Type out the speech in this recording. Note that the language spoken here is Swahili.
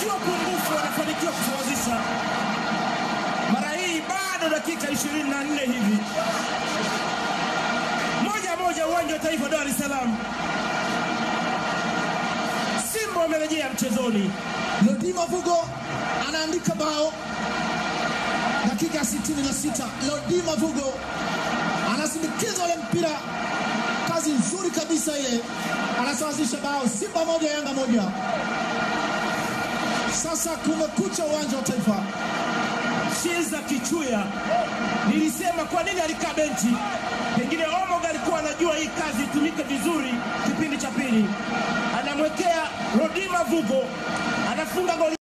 sio pungufu, wanafanikiwa kusawazisha. Mara hii bado dakika 24 hivi. Moja uwanja wa Taifa Dar es Salaam. Simba wamerejea mchezoni. Lodima Vugo anaandika bao. Dakika 66. Lodima Vugo anasindikiza ule mpira. Kazi nzuri kabisa ile. Anasawazisha bao. Simba 1 Yanga 1. Sasa kumekucha uwanja wa Taifa. Chiza Kichuya, nilisema kwa nini alikaa benchi. Pengine Omoga alikuwa anajua hii kazi itumike vizuri kipindi cha pili. Anamwekea Lodima Vugo, anafunga goli.